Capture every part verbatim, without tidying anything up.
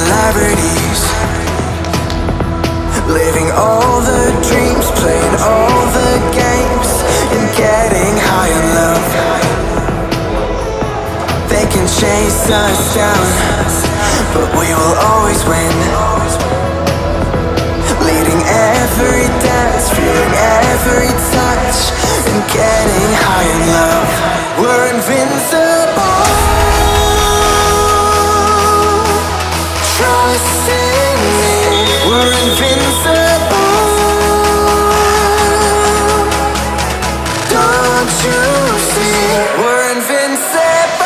similarities, living all the dreams, playing all the games, and getting high in love. They can chase us down, but we will always win. Leading every dance, feeling every touch, and getting high in love. We're invincible. Trust in me. We're invincible. Don't you see? We're invincible.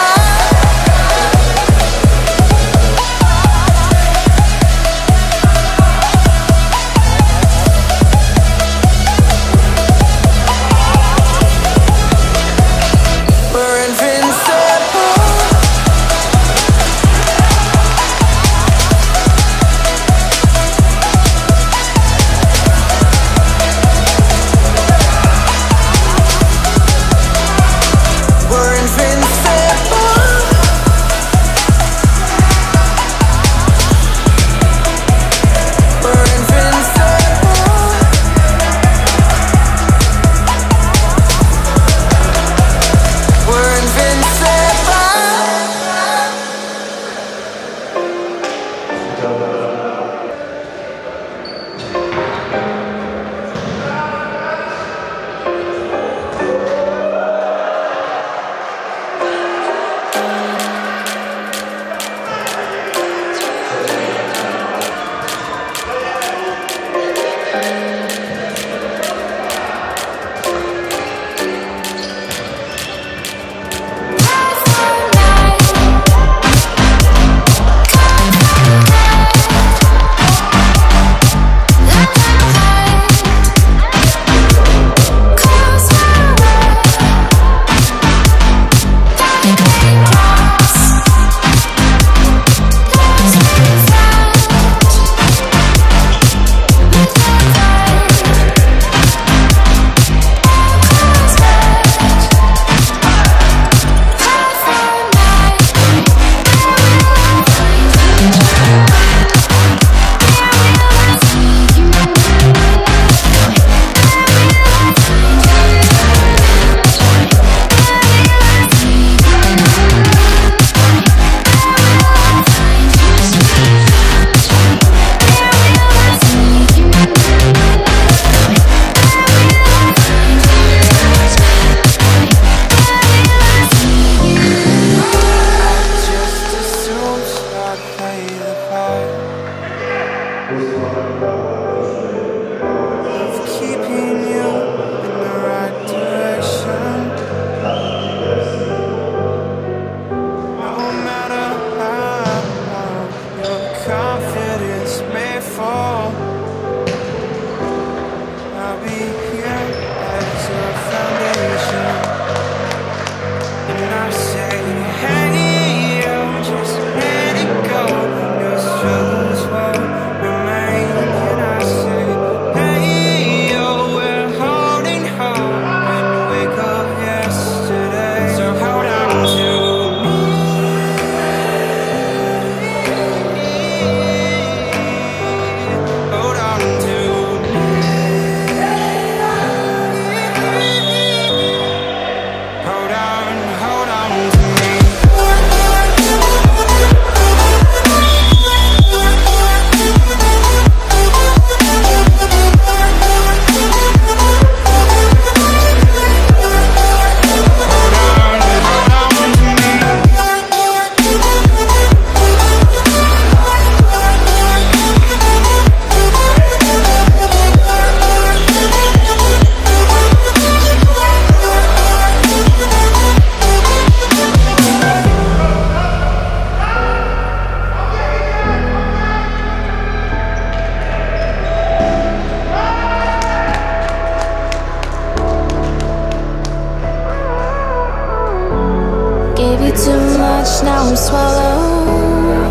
Gave you too much, now I'm swallowed.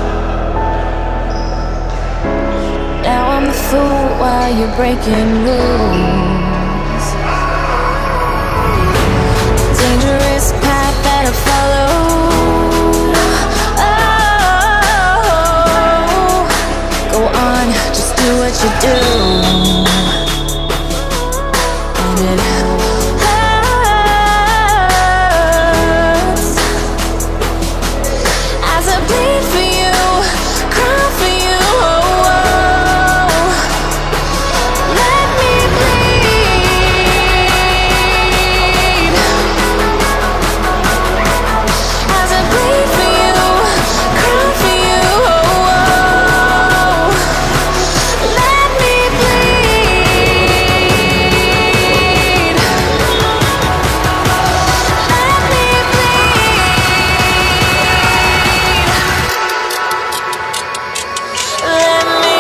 Now I'm the fool while you're breaking rules. Dangerous path that I follow. Oh, it hurts as I bleed for you, cry for you. Oh, oh. Let me bleed as I bleed for you, cry for you. Oh, oh. Let me bleed. Let me bleed. Let me.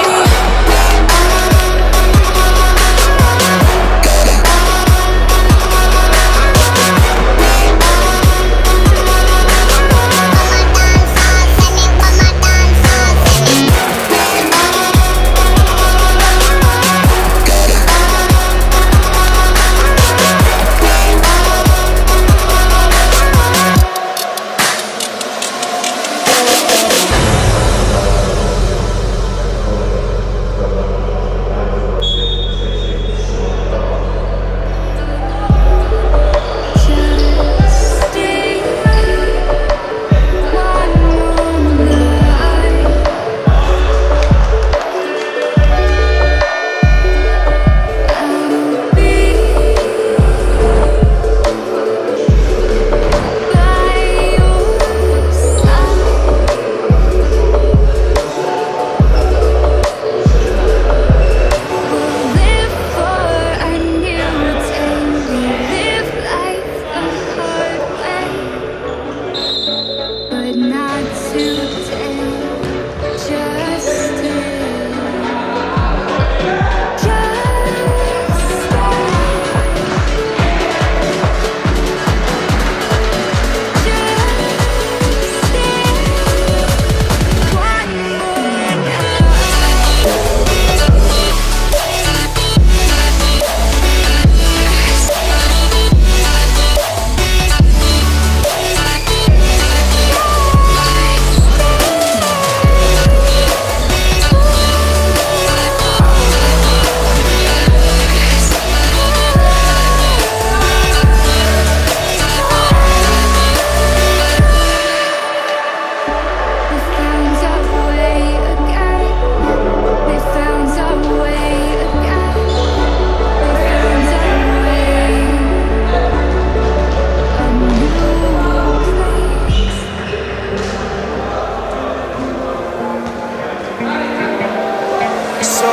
So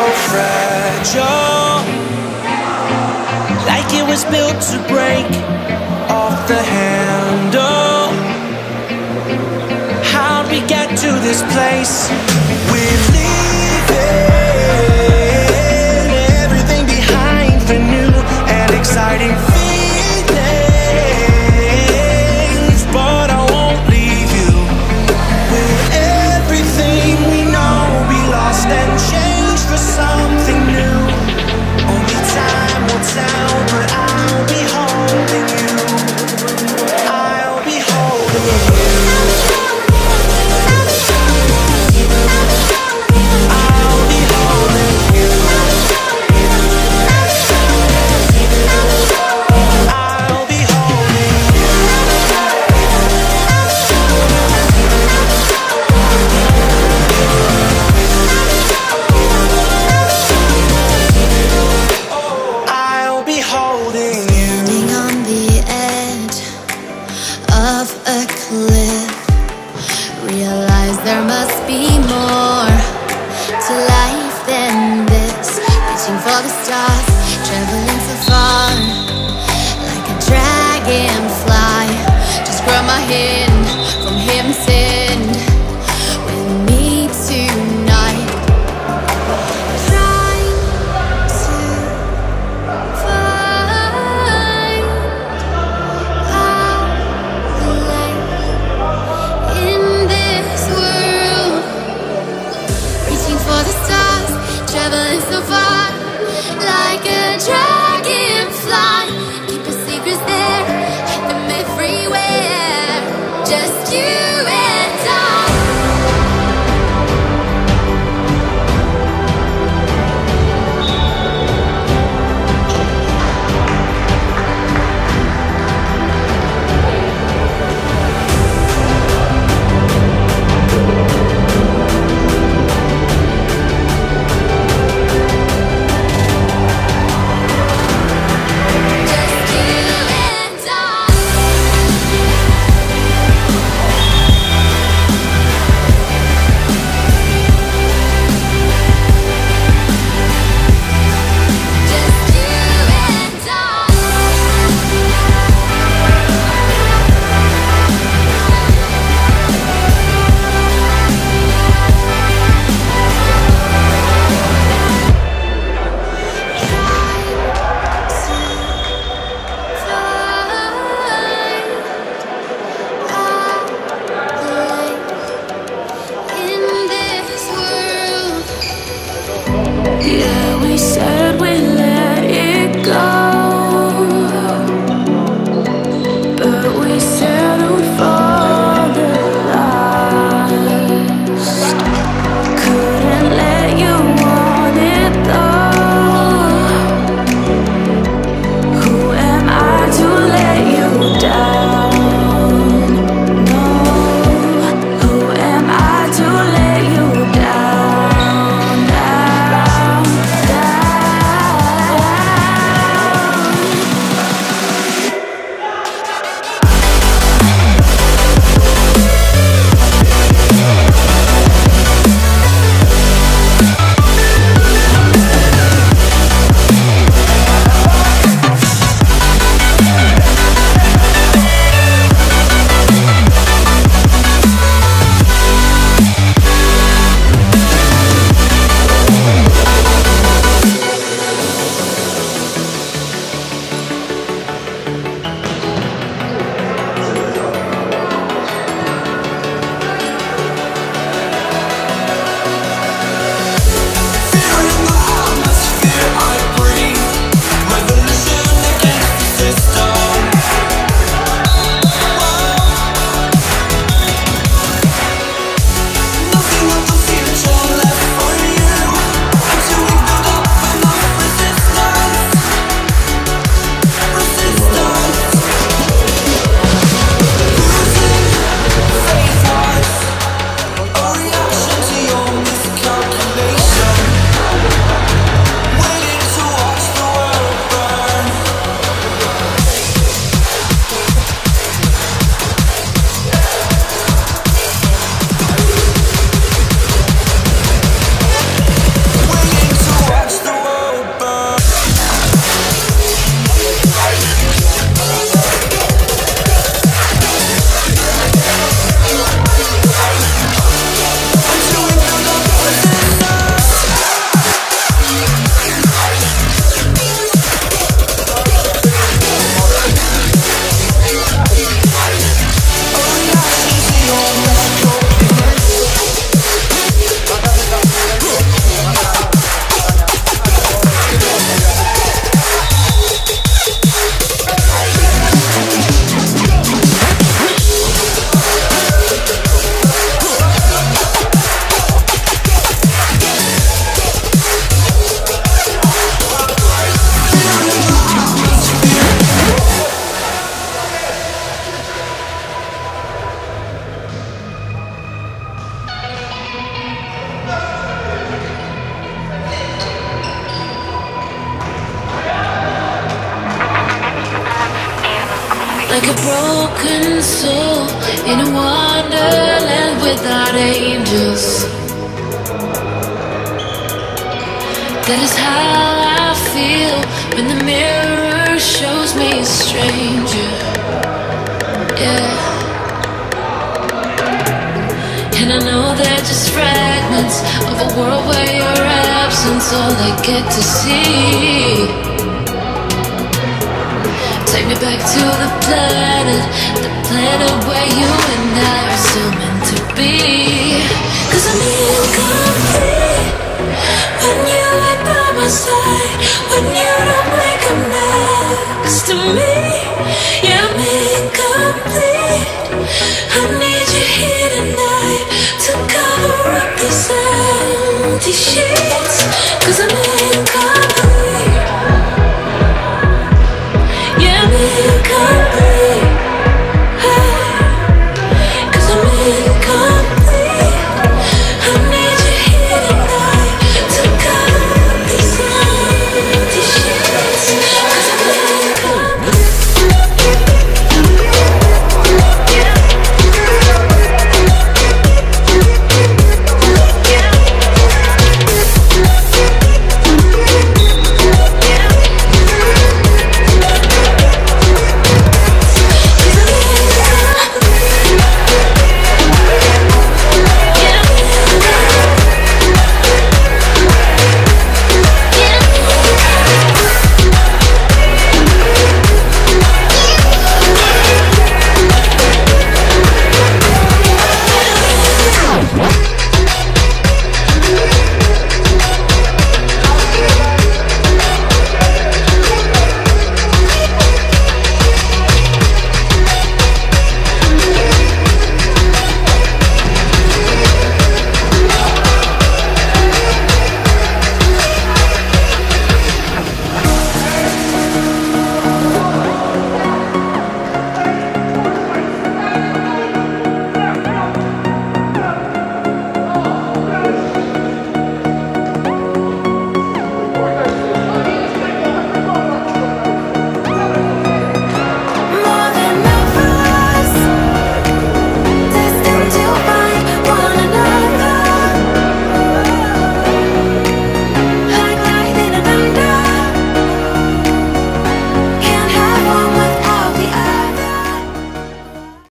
fragile, like it was built to break off the handle. How'd we get to this place? We're leaving everything behind for new and exciting feelings, but I won't leave you. Will everything we know be lost and changed for something new? Only time will tell, but I'll be holding you. I'll be holding you. like a broken soul in a wonderland without angels. That is how I feel when the mirror shows me a stranger. Yeah. And I know they're just fragments of a world where your absence all I get to see. Take me back to the planet, the planet where you and I are still meant to be. Cause I'm incomplete when you ain't by my side, when you don't make a next to me.